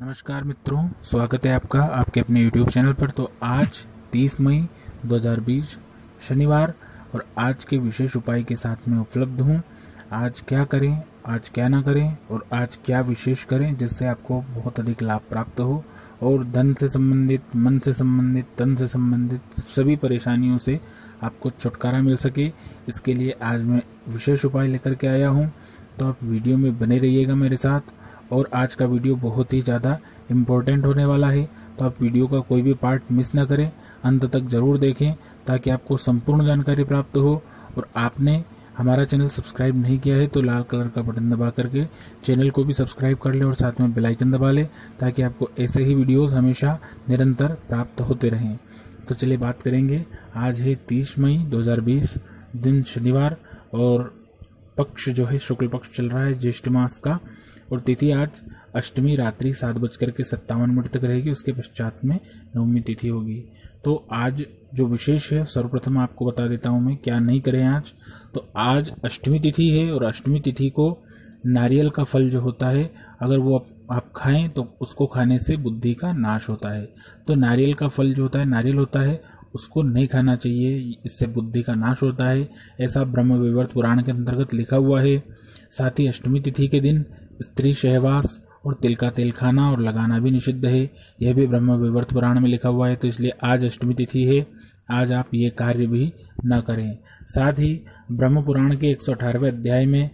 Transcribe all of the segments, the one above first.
नमस्कार मित्रों, स्वागत है आपका आपके अपने YouTube चैनल पर। तो आज 30 मई 2020 शनिवार और आज के विशेष उपाय के साथ में उपलब्ध हूँ। आज क्या करें, आज क्या ना करें और आज क्या विशेष करें जिससे आपको बहुत अधिक लाभ प्राप्त हो और धन से संबंधित, मन से संबंधित, तन से संबंधित सभी परेशानियों से आपको छुटकारा मिल सके। इसके लिए आज मैं विशेष उपाय लेकर के आया हूँ। तो आप वीडियो में बने रहिएगा मेरे साथ। और आज का वीडियो बहुत ही ज़्यादा इम्पोर्टेंट होने वाला है, तो आप वीडियो का कोई भी पार्ट मिस ना करें, अंत तक जरूर देखें ताकि आपको संपूर्ण जानकारी प्राप्त हो। और आपने हमारा चैनल सब्सक्राइब नहीं किया है तो लाल कलर का बटन दबा करके चैनल को भी सब्सक्राइब कर ले और साथ में बेल आइकन दबा ले ताकि आपको ऐसे ही वीडियोस हमेशा निरंतर प्राप्त होते रहें। तो चलिए बात करेंगे। आज है 30 मई 2020, दिन शनिवार और पक्ष जो है शुक्ल पक्ष चल रहा है ज्येष्ठ मास का। और तिथि आज अष्टमी रात्रि 7:57 तक रहेगी। उसके पश्चात में नवमी तिथि होगी। तो आज जो विशेष है सर्वप्रथम आपको बता देता हूं मैं क्या नहीं करें आज। तो आज अष्टमी तिथि है और अष्टमी तिथि को नारियल का फल जो होता है अगर वो आप खाएं तो उसको खाने से बुद्धि का नाश होता है। तो नारियल का फल जो होता है, नारियल होता है, उसको नहीं खाना चाहिए, इससे बुद्धि का नाश होता है, ऐसा ब्रह्म वैवर्त पुराण के अंतर्गत लिखा हुआ है। साथ ही अष्टमी तिथि के दिन स्त्री सहवास और तिल का तेल खाना और लगाना भी निषिद्ध है, यह भी ब्रह्म वैवर्त पुराण में लिखा हुआ है। तो इसलिए आज अष्टमी तिथि है, आज आप ये कार्य भी न करें। साथ ही ब्रह्म पुराण के 118वें अध्याय में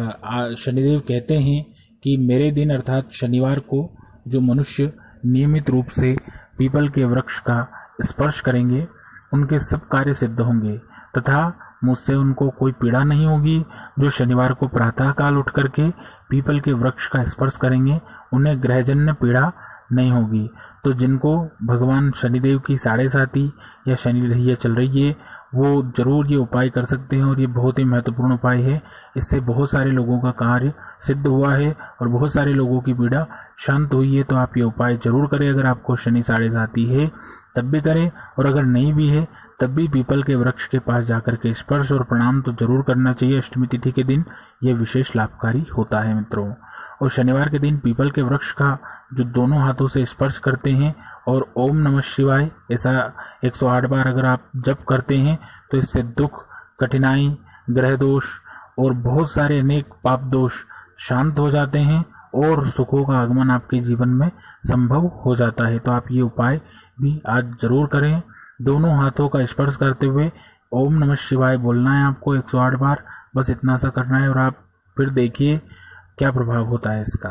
शनिदेव कहते हैं कि मेरे दिन अर्थात शनिवार को जो मनुष्य नियमित रूप से पीपल के वृक्ष का स्पर्श करेंगे उनके सब कार्य सिद्ध होंगे तथा मुझसे उनको कोई पीड़ा नहीं होगी। जो शनिवार को प्रातः काल उठ करके पीपल के वृक्ष का स्पर्श करेंगे उन्हें ग्रहजन्य पीड़ा नहीं होगी। तो जिनको भगवान शनिदेव की 7.5 या शनि ढैया चल रही है वो जरूर ये उपाय कर सकते हैं और ये बहुत ही महत्वपूर्ण उपाय है। इससे बहुत सारे लोगों का कार्य सिद्ध हुआ है और बहुत सारे लोगों की पीड़ा शांत हुई है। तो आप ये उपाय जरूर करें। अगर आपको शनि 7.5 है तब भी करें और अगर नहीं भी है तब भी पीपल के वृक्ष के पास जाकर के स्पर्श और प्रणाम तो जरूर करना चाहिए। अष्टमी तिथि के दिन यह विशेष लाभकारी होता है मित्रों। और शनिवार के दिन पीपल के वृक्ष का जो दोनों हाथों से स्पर्श करते हैं और ओम नमः शिवाय ऐसा 108 बार अगर आप जप करते हैं तो इससे दुख, कठिनाई, ग्रह दोष और बहुत सारे अनेक पाप दोष शांत हो जाते हैं और सुखों का आगमन आपके जीवन में संभव हो जाता है। तो आप ये उपाय भी आज जरूर करें। दोनों हाथों का स्पर्श करते हुए ओम नमः शिवाय बोलना है आपको 108 बार, बस इतना सा करना है और आप फिर देखिए क्या प्रभाव होता है इसका।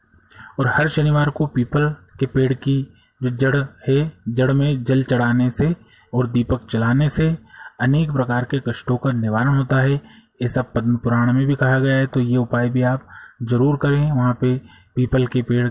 और हर शनिवार को पीपल के पेड़ की जो जड़ है, जड़ में जल चढ़ाने से और दीपक जलाने से अनेक प्रकार के कष्टों का निवारण होता है, ऐसा पद्म पुराण में भी कहा गया है। तो ये उपाय भी आप जरूर करें। वहाँ पे पीपल के पेड़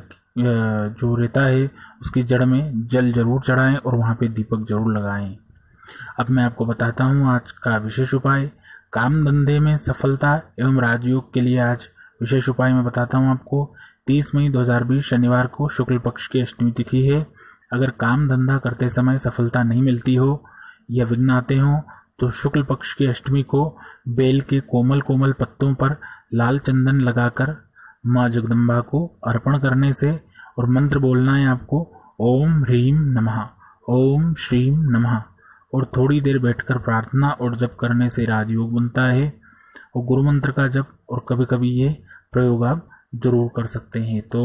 जो रहता है उसकी जड़ में जल जरूर चढ़ाएं और वहाँ पे दीपक जरूर लगाएं। अब मैं आपको बताता हूँ आज का विशेष उपाय। काम धंधे में सफलता एवं राजयोग के लिए आज विशेष उपाय मैं बताता हूँ आपको। 30 मई 2020 शनिवार को शुक्ल पक्ष की अष्टमी तिथि है। अगर काम धंधा करते समय सफलता नहीं मिलती हो या विघ्न आते हो तो शुक्ल पक्ष की अष्टमी को बेल के कोमल कोमल पत्तों पर लाल चंदन लगाकर माँ जगदम्बा को अर्पण करने से और मंत्र बोलना है आपको ओम ह्रीम नमः, ओम श्रीम नमः और थोड़ी देर बैठकर प्रार्थना और जप करने से राजयोग बनता है। और गुरु मंत्र का जप और कभी कभी ये प्रयोग आप जरूर कर सकते हैं। तो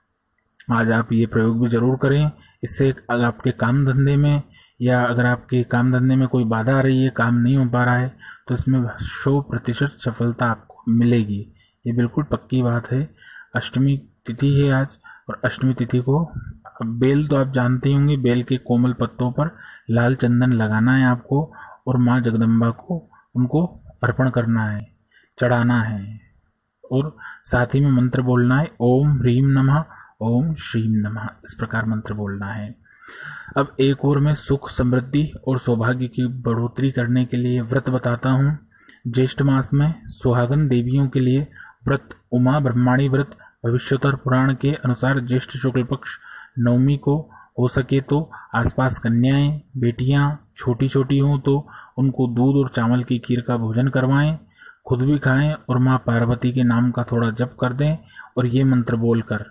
आज आप ये प्रयोग भी जरूर करें। इससे अगर आपके काम धंधे में या अगर आपके काम धंधे में कोई बाधा आ रही है, काम नहीं हो पा रहा है तो इसमें 100% सफलता आपको मिलेगी। ये बिल्कुल पक्की बात है। अष्टमी तिथि है आज और अष्टमी तिथि को बेल तो आप जानते ही होंगे, बेल के कोमल पत्तों पर लाल चंदन लगाना है आपको और माँ जगदम्बा को उनको अर्पण करना है, चढ़ाना है और साथ ही में मंत्र बोलना है ओम ह्रीम नमः, ओम श्रीम नमः, इस प्रकार मंत्र बोलना है। अब एक और मैं सुख, समृद्धि और सौभाग्य की बढ़ोतरी करने के लिए व्रत बताता हूँ। ज्येष्ठ मास में सुहागन देवियों के लिए व्रत उमा ब्रह्माणी व्रत भविष्योत्तर पुराण के अनुसार ज्येष्ठ शुक्ल पक्ष नवमी को हो सके तो आसपास कन्याएं, बेटियां छोटी छोटी हों तो उनको दूध और चावल की खीर का भोजन करवाएं, खुद भी खाएं और माँ पार्वती के नाम का थोड़ा जप कर दें और ये मंत्र बोलकर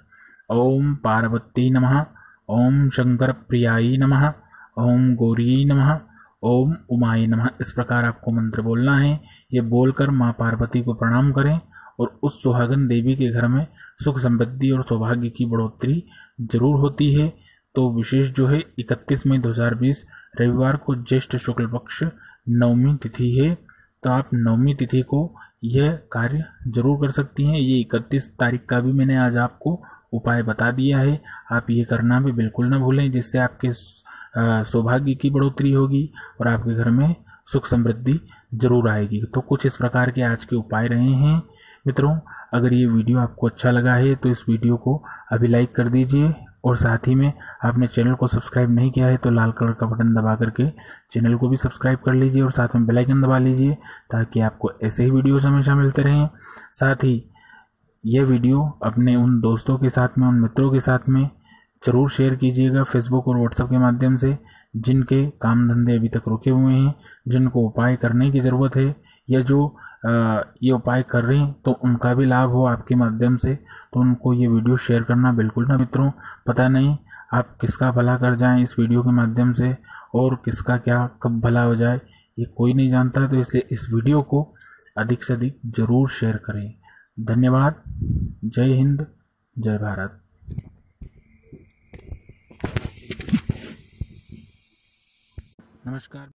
ओम पार्वती नमः, ओम शंकर प्रियाय नमः, ओम गौरी नमः, ओम उमाय नमः। इस प्रकार आपको मंत्र बोलना है। ये बोलकर माँ पार्वती को प्रणाम करें और उस सुहागन देवी के घर में सुख समृद्धि और सौभाग्य की बढ़ोतरी जरूर होती है। तो विशेष जो है 31 मई 2020 रविवार को ज्येष्ठ शुक्ल पक्ष नवमी तिथि है। तो आप नवमी तिथि को यह कार्य जरूर कर सकती हैं। ये 31 तारीख का भी मैंने आज आपको उपाय बता दिया है। आप ये करना भी बिल्कुल ना भूलें, जिससे आपके सौभाग्य की बढ़ोतरी होगी और आपके घर में सुख समृद्धि जरूर आएगी। तो कुछ इस प्रकार के आज के उपाय रहे हैं। मित्रों, अगर ये वीडियो आपको अच्छा लगा है तो इस वीडियो को अभी लाइक कर दीजिए और साथ ही में आपने चैनल को सब्सक्राइब नहीं किया है तो लाल कलर का बटन दबा करके चैनल को भी सब्सक्राइब कर लीजिए और साथ में बेल आइकन दबा लीजिए, ताकि आपको ऐसे ही वीडियोस हमेशा मिलते रहें। साथ ही यह वीडियो अपने उन दोस्तों के साथ में, उन मित्रों के साथ में जरूर शेयर कीजिएगा फेसबुक और व्हाट्सएप के माध्यम से, जिनके काम धंधे अभी तक रुके हुए हैं, जिनको उपाय करने की ज़रूरत है या जो ये उपाय कर रहे हैं तो उनका भी लाभ हो आपके माध्यम से। तो उनको ये वीडियो शेयर करना बिल्कुल ना मित्रों। पता नहीं आप किसका भला कर जाएं इस वीडियो के माध्यम से और किसका क्या कब भला हो जाए ये कोई नहीं जानता। तो इसलिए इस वीडियो को अधिक से अधिक जरूर शेयर करें। धन्यवाद। जय हिंद, जय भारत। नमस्कार।